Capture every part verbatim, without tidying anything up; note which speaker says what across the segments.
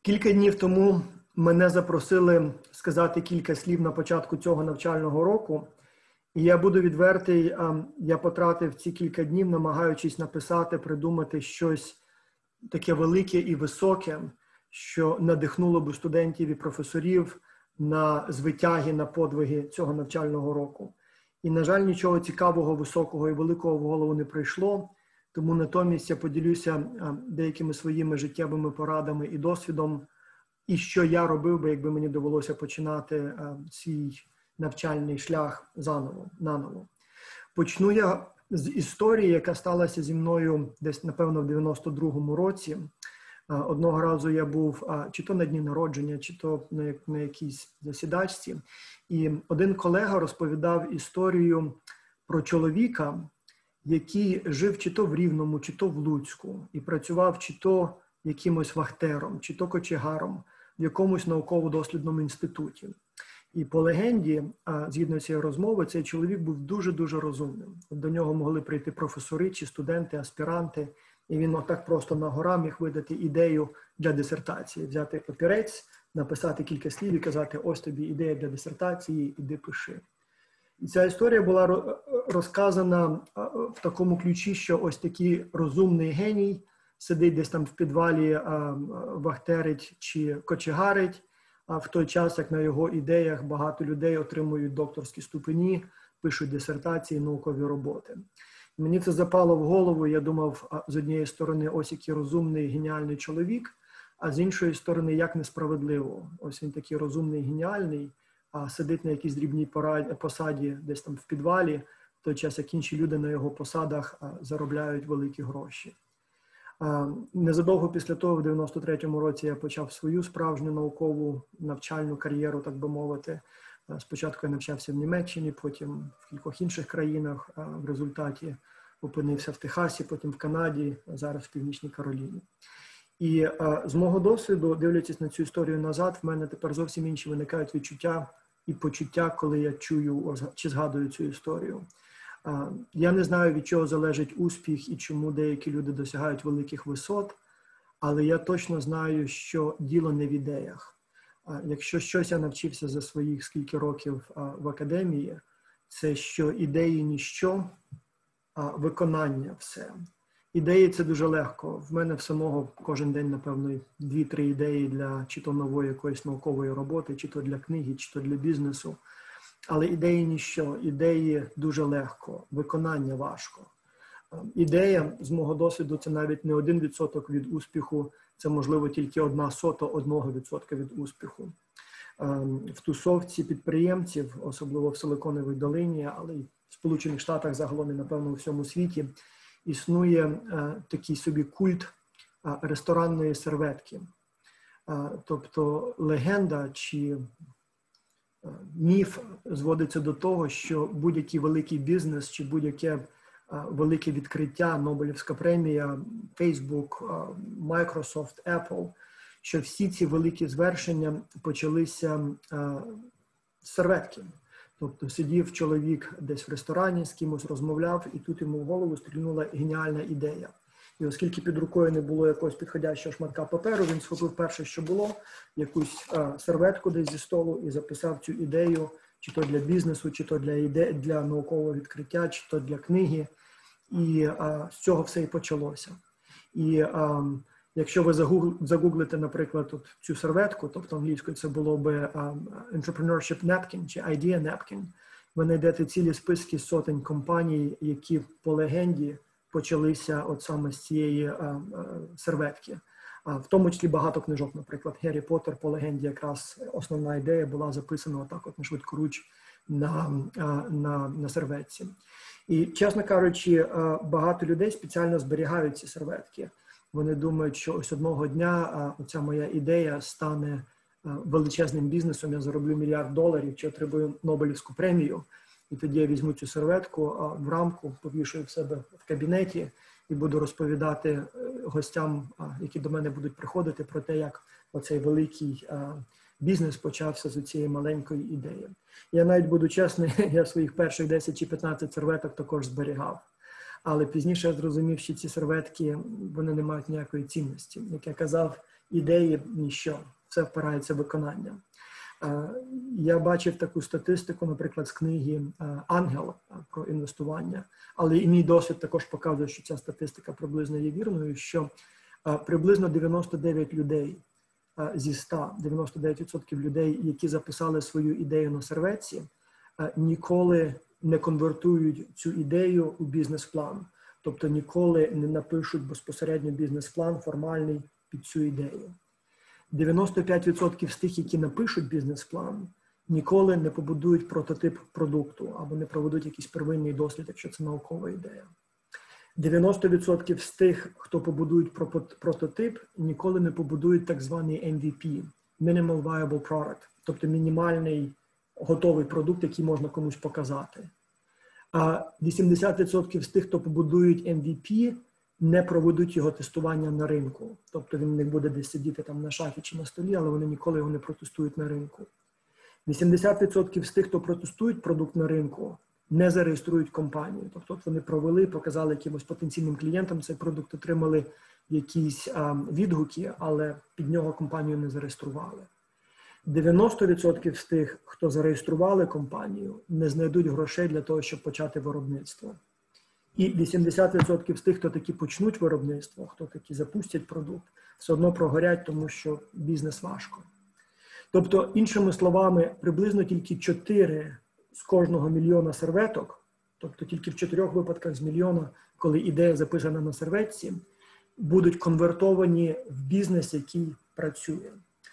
Speaker 1: Кілька днів тому мене запросили сказати кілька слів на початку цього навчального року. І я буду відвертий, я потратив ці кілька днів, намагаючись написати, придумати щось таке велике і високе, що надихнуло б студентів і професорів на звитяги, на подвиги цього навчального року. І, на жаль, нічого цікавого, високого і великого в голову не прийшло, тому натомість я поділюся деякими своїми життєвими порадами і досвідом, і що я робив би, якби мені довелося починати свій навчальний шлях заново, наново. Почну я з історії, яка сталася зі мною десь, напевно, в дев'яносто другому році. Одного разу я був чи то на дні народження, чи то на якійсь засідачці. І один колега розповідав історію про чоловіка, який жив чи то в Рівному, чи то в Луцьку, і працював чи то якимось вахтером, чи то кочегаром в якомусь науково-дослідному інституті. І по легенді, згідно цієї розмови, цей чоловік був дуже-дуже розумним. До нього могли прийти професори чи студенти, аспіранти, і він отак просто на гора міг видати ідею для дисертації, взяти папірець, написати кілька слів і казати: ось тобі ідея для дисертації, іди пиши. І ця історія була розказана в такому ключі, що ось такий розумний геній сидить десь там в підвалі, вахтерить чи кочегарить, а в той час, як на його ідеях багато людей отримують докторські ступені, пишуть дисертації, наукові роботи. Мені це запало в голову, я думав, з однієї сторони, ось який розумний, геніальний чоловік, а з іншої сторони, як несправедливо. Ось він такий розумний, геніальний, а сидить на якійсь дрібній посаді десь там в підвалі, в той час, як інші люди на його посадах заробляють великі гроші. Незадовго після того, в дев'яносто третьому році, я почав свою справжню наукову навчальну кар'єру, так би мовити. Спочатку я навчався в Німеччині, потім в кількох інших країнах. В результаті опинився в Техасі, потім в Канаді, а зараз в Північній Кароліні. І з мого досвіду, дивлячись на цю історію назад, в мене тепер зовсім інші виникають відчуття і почуття, коли я чую чи згадую цю історію. Я не знаю, від чого залежить успіх і чому деякі люди досягають великих висот, але я точно знаю, що діло не в ідеях. Якщо щось я навчився за своїх скільки років в академії, це що ідеї – ніщо, а виконання – все. Ідеї – це дуже легко. В мене в самого кожен день, напевно, дві-три ідеї для чи то нової якоїсь наукової роботи, чи то для книги, чи то для бізнесу. Але ідеї – ніщо. Ідеї дуже легко, виконання важко. Ідея, з мого досвіду, це навіть не один відсоток від успіху, це, можливо, тільки одна сота одного відсотка від успіху. В тусовці підприємців, особливо в Силиконовій долині, але й в Сполучених Штатах загалом і, напевно, у всьому світі, існує такий собі культ ресторанної серветки. Тобто легенда чи міф зводиться до того, що будь-який великий бізнес чи будь-яке велике відкриття, Нобелівська премія, Facebook, Microsoft, Apple, що всі ці великі звершення почалися з серветки. Тобто сидів чоловік десь в ресторані, з кимось розмовляв, і тут йому в голову стрільнула геніальна ідея. І оскільки під рукою не було якогось підходящого шматка паперу, він схопив перше, що було, якусь а, серветку десь зі столу і записав цю ідею, чи то для бізнесу, чи то для, іде... для наукового відкриття, чи то для книги. І а, з цього все і почалося. І а, якщо ви загуглите, наприклад, от цю серветку, тобто англійською це було би а, entrepreneurship napkin чи idea napkin, ви знайдете цілі списки сотень компаній, які по легенді почалися от саме з цієї а, а, серветки. А, в тому числі багато книжок, наприклад, Гаррі Поттер, по легенді якраз основна ідея була записана отак от на швидкоруч на, а, на, на серветці. І, чесно кажучи, а, багато людей спеціально зберігають ці серветки. Вони думають, що ось одного дня а, оця моя ідея стане а, величезним бізнесом, я зароблю мільярд доларів чи отримую Нобелівську премію. І тоді я візьму цю серветку в рамку, повішую в себе в кабінеті і буду розповідати гостям, які до мене будуть приходити, про те, як оцей великий бізнес почався з цієї маленької ідеї. Я навіть буду чесний, я своїх перших десять чи п'ятнадцять серветок також зберігав. Але пізніше я зрозумів, що ці серветки, вони не мають ніякої цінності. Як я казав, ідеї – ніщо, все впирається в виконання. Я бачив таку статистику, наприклад, з книги «Ангел» про інвестування, але і мій досвід також показує, що ця статистика приблизно є вірною, що приблизно дев'яносто дев'ять людей зі ста, дев'яносто дев'ять відсотків людей, які записали свою ідею на серветці, ніколи не конвертують цю ідею у бізнес-план. Тобто ніколи не напишуть безпосередньо бізнес-план формальний під цю ідею. дев'яносто п'ять відсотків з тих, які напишуть бізнес-план, ніколи не побудують прототип продукту або не проведуть якийсь первинний дослід, якщо це наукова ідея. дев'яносто відсотків з тих, хто побудують прототип, ніколи не побудують так званий ем ві пі – Minimal Viable Product, тобто мінімальний готовий продукт, який можна комусь показати. А вісімдесят відсотків з тих, хто побудують ем ві пі, не проведуть його тестування на ринку. Тобто він не буде десь сидіти там на шафі чи на столі, але вони ніколи його не протестують на ринку. вісімдесят відсотків з тих, хто протестують продукт на ринку, не зареєструють компанію. Тобто вони провели, показали якимось потенційним клієнтам цей продукт, отримали якісь а, відгуки, але під нього компанію не зареєстрували. дев'яносто відсотків з тих, хто зареєстрували компанію, не знайдуть грошей для того, щоб почати виробництво. І вісімдесят відсотків з тих, хто таки почнуть виробництво, хто таки запустять продукт, все одно прогорять, тому що бізнес важко. Тобто, іншими словами, приблизно тільки чотири з кожного мільйона серветок, тобто тільки в чотирьох випадках з мільйона, коли ідея записана на серветці, будуть конвертовані в бізнес, який працює.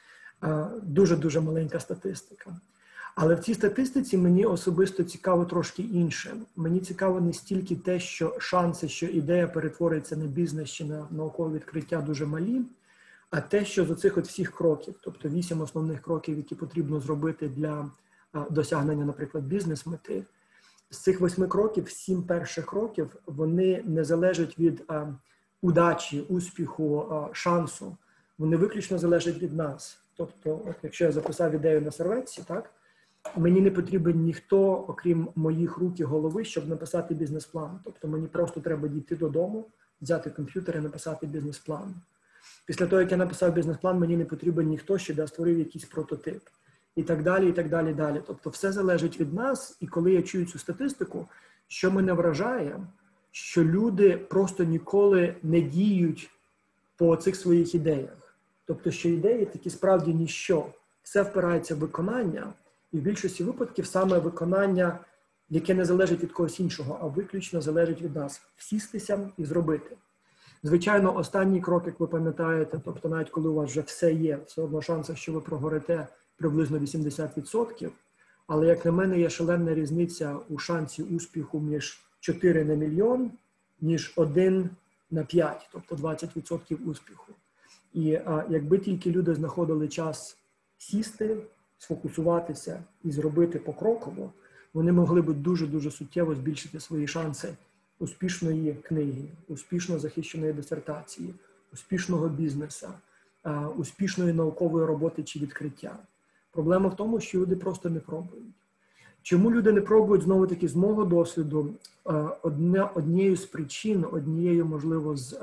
Speaker 1: Дуже-дуже маленька статистика. Але в цій статистиці мені особисто цікаво трошки інше. Мені цікаво не стільки те, що шанси, що ідея перетвориться на бізнес чи на наукове відкриття дуже малі, а те, що з оцих от всіх кроків, тобто вісім основних кроків, які потрібно зробити для досягнення, наприклад, бізнес-мети, з цих восьми кроків, сім перших кроків, вони не залежать від а, удачі, успіху, а, шансу. Вони виключно залежать від нас. Тобто, от якщо я записав ідею на серветці, так, мені не потрібен ніхто, окрім моїх рук і голови, щоб написати бізнес-план. Тобто мені просто треба дійти додому, взяти комп'ютер і написати бізнес-план. Після того, як я написав бізнес-план, мені не потрібен ніхто, щоб я створив якийсь прототип. І так далі, і так далі, далі. Тобто все залежить від нас. І коли я чую цю статистику, що мене вражає, що люди просто ніколи не діють по цих своїх ідеях. Тобто, що ідеї такі справді ніщо. Все впирається в виконання. І в більшості випадків саме виконання, яке не залежить від когось іншого, а виключно залежить від нас. Сістися і зробити. Звичайно, останній крок, як ви пам'ятаєте, тобто навіть коли у вас вже все є, все одно шанси, що ви прогорите приблизно вісімдесят відсотків, але, як на мене, є шалена різниця у шансі успіху між чотири на мільйон, ніж один на п'ять, тобто двадцять відсотків успіху. І а, якби тільки люди знаходили час сісти, сфокусуватися і зробити покроково, вони могли б дуже-дуже суттєво збільшити свої шанси успішної книги, успішно захищеної дисертації, успішного бізнесу, успішної наукової роботи чи відкриття. Проблема в тому, що люди просто не пробують. Чому люди не пробують, знову-таки, з мого досвіду, одне, однією з причин, однією, можливо, з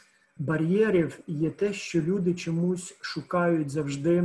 Speaker 1: бар'єрів є те, що люди чомусь шукають завжди,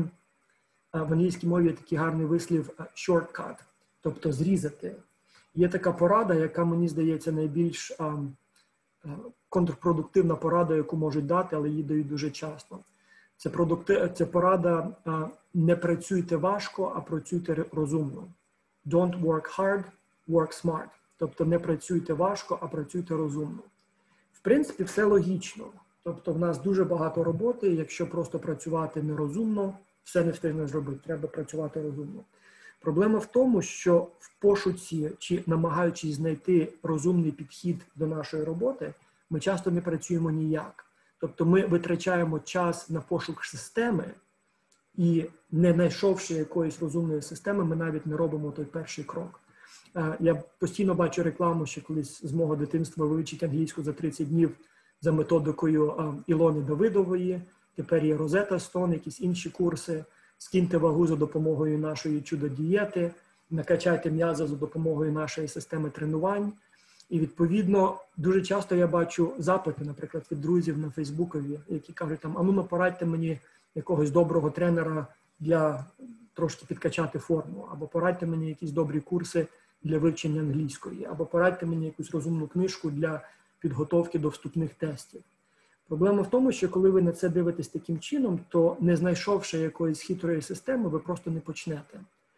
Speaker 1: в англійській мові є такий гарний вислів shortcut, тобто зрізати. Є така порада, яка, мені здається, найбільш а, а, контрпродуктивна порада, яку можуть дати, але її дають дуже часто. Це, продукти... Це порада а, не працюйте важко, а працюйте розумно. Don't work hard, work smart. Тобто не працюйте важко, а працюйте розумно. В принципі, все логічно. Тобто в нас дуже багато роботи, якщо просто працювати нерозумно, все не встигне зробити, треба працювати розумно. Проблема в тому, що в пошуці чи намагаючись знайти розумний підхід до нашої роботи, ми часто не працюємо ніяк. Тобто ми витрачаємо час на пошук системи і, не знайшовши якоїсь розумної системи, ми навіть не робимо той перший крок. Я постійно бачу рекламу, що колись з мого дитинства вивчить англійську за тридцять днів за методикою Ілони Давидової, тепер є Розета Стоун, якісь інші курси. Скиньте вагу за допомогою нашої чудо-дієти, накачайте м'язи за допомогою нашої системи тренувань. І, відповідно, дуже часто я бачу запити, наприклад, від друзів на Фейсбукові, які кажуть, там, а ну, порадьте мені якогось доброго тренера для трошки підкачати форму, або порадьте мені якісь добрі курси для вивчення англійської, або порадьте мені якусь розумну книжку для підготовки до вступних тестів. Проблема в тому, що коли ви на це дивитесь таким чином, то не знайшовши якоїсь хитрої системи, ви просто не почнете.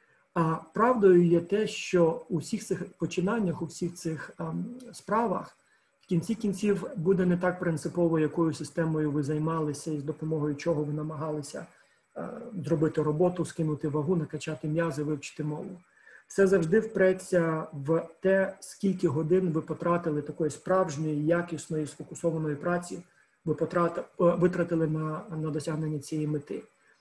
Speaker 1: А правдою є те, що у всіх цих починаннях, у всіх цих ем, справах, в кінці кінців буде не так принципово, якою системою ви займалися і з допомогою чого ви намагалися е, зробити роботу, скинути вагу, накачати м'язи, вивчити мову. Все завжди впреться в те, скільки годин ви потратили такої справжньої, якісної, сфокусованої праці, ви потратили, витратили на, на досягнення цієї мети.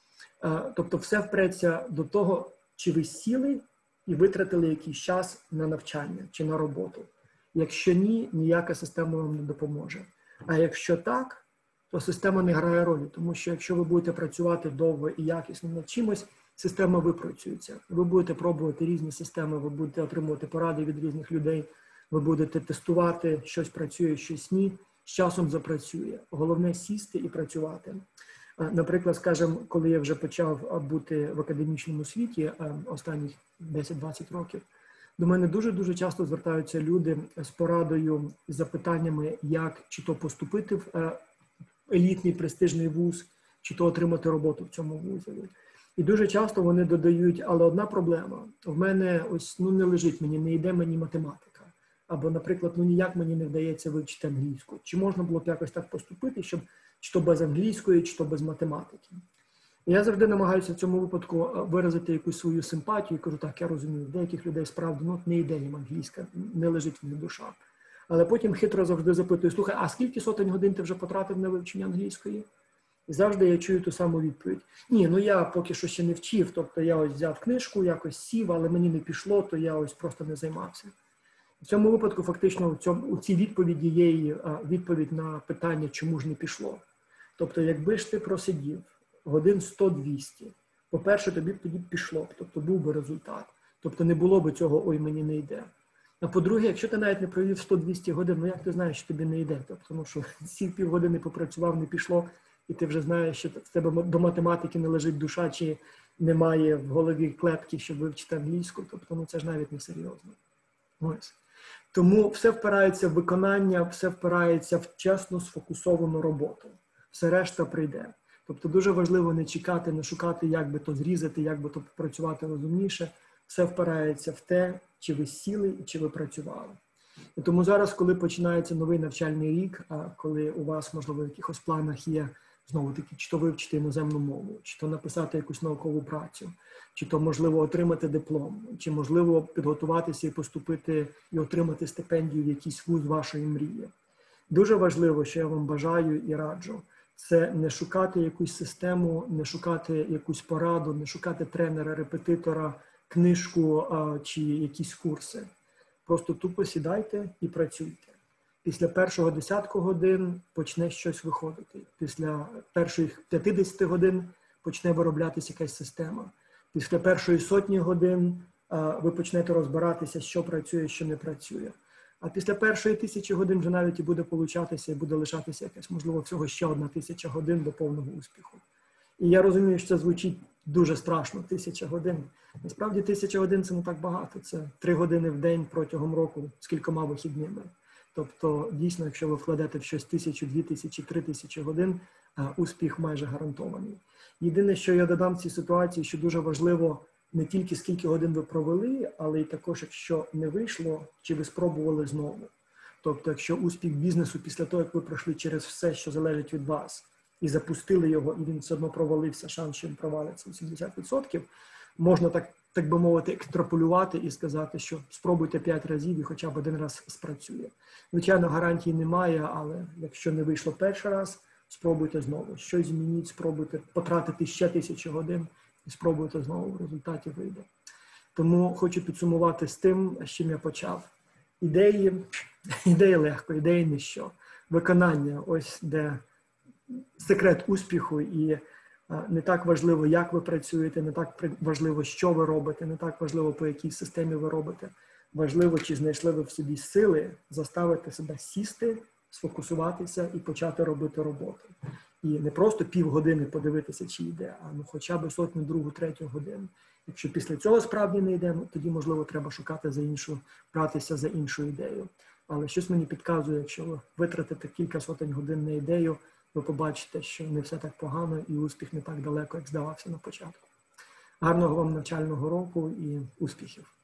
Speaker 1: Е, тобто все впреться до того, чи ви сіли і витратили якийсь час на навчання чи на роботу. Якщо ні, ніяка система вам не допоможе. А якщо так, то система не грає ролі, тому що якщо ви будете працювати довго і якісно над чимось, система випрацюється. Ви будете пробувати різні системи, ви будете отримувати поради від різних людей, ви будете тестувати, щось працює, щось ні, з часом запрацює. Головне сісти і працювати. Наприклад, скажімо, коли я вже почав бути в академічному світі останніх десять-двадцять років, до мене дуже-дуже часто звертаються люди з порадою, з запитаннями, як чи то поступити в елітний престижний вуз, чи то отримати роботу в цьому вузі. І дуже часто вони додають, але одна проблема, в мене ось, ну не лежить мені, не йде мені математика. Або, наприклад, ну ніяк мені не вдається вивчити англійську. Чи можна було б якось так поступити, щоб чи то без англійської, чи то без математики. І я завжди намагаюся в цьому випадку виразити якусь свою симпатію і кажу, так, я розумію, деяких людей справді ну, не йде їм англійська, не лежить в них душа. Але потім хитро завжди запитую, слухай, а скільки сотень годин ти вже потратив на вивчення англійської? І завжди я чую ту саму відповідь. Ні, ну я поки що ще не вчив, тобто я ось взяв книжку, якось сів, але мені не пішло, то я ось просто не займався. В цьому випадку фактично у, цьому, у цій відповіді є і відповідь на питання, чому ж не пішло. Тобто, якби ж ти просидів годин сто-двісті, по-перше, тобі тоді пішло б, тобто був би результат. Тобто не було б цього, ой, мені не йде. А по-друге, якщо ти навіть не провів сто-двісті годин, ну як ти знаєш, що тобі не йде? Тобто, тому що ці півгодини попрацював, не пішло, і ти вже знаєш, що в тебе до математики не лежить душа, чи немає в голові клепки, щоб вивчити англійську. Тобто, ну це ж навіть не серйозно. Ось. Тому все впирається в виконання, все впирається в чесно сфокусовану роботу. Все решта прийде. Тобто дуже важливо не чекати, не шукати, як би то зрізати, як би то працювати розумніше. Все впирається в те, чи ви сіли і чи ви працювали. І тому зараз, коли починається новий навчальний рік, а коли у вас, можливо, в якихось планах є, знову-таки, чи то вивчити іноземну мову, чи то написати якусь наукову працю, чи то, можливо, отримати диплом, чи, можливо, підготуватися і поступити і отримати стипендію в якийсь вуз вашої мрії. Дуже важливо, що я вам бажаю і раджу, це не шукати якусь систему, не шукати якусь пораду, не шукати тренера, репетитора, книжку а, чи якісь курси. Просто тупо сідайте і працюйте. Після першого десятку годин почне щось виходити. Після перших п'ятдесят годин почне вироблятися якась система. Після першої сотні годин а, ви почнете розбиратися, що працює, що не працює. А після першої тисячі годин вже навіть і буде получатися, і буде лишатися якась, можливо, всього ще одна тисяча годин до повного успіху. І я розумію, що це звучить дуже страшно, тисяча годин. Насправді тисяча годин – це не так багато. Це три години в день протягом року з кількома вихідними. Тобто, дійсно, якщо ви вкладете в щось тисячу, дві тисячі, три тисячі годин, успіх майже гарантований. Єдине, що я додам в цій ситуації, що дуже важливо не тільки скільки годин ви провели, але й також, якщо не вийшло, чи ви спробували знову. Тобто, якщо успіх бізнесу після того, як ви пройшли через все, що залежить від вас, і запустили його, і він все одно провалився, шанс, що він провалиться вісімдесят відсотків, можна, так, так би мовити, екстраполювати і сказати, що спробуйте п'ять разів і хоча б один раз спрацює. Звичайно, гарантій немає, але якщо не вийшло перший раз, спробуйте знову. Щось змініть, спробуйте потратити ще тисячу годин і спробуйте знову, в результаті вийде. Тому хочу підсумувати з тим, з чим я почав. Ідеї, ідеї легко, ідеї ніщо. Виконання, ось де секрет успіху, і не так важливо, як ви працюєте, не так важливо, що ви робите, не так важливо, по якій системі ви робите. важливо, чи знайшли ви в собі сили заставити себе сісти, сфокусуватися і почати робити роботу. І не просто півгодини подивитися, чи йде, а ну, хоча б сотню, другу, третю годину. Якщо після цього справді не йде, тоді, можливо, треба шукати за іншу, братися за іншу ідею. Але щось мені підказує, якщо ви витратите кілька сотень годин на ідею, ви побачите, що не все так погано і успіх не так далеко, як здавався на початку. Гарного вам навчального року і успіхів!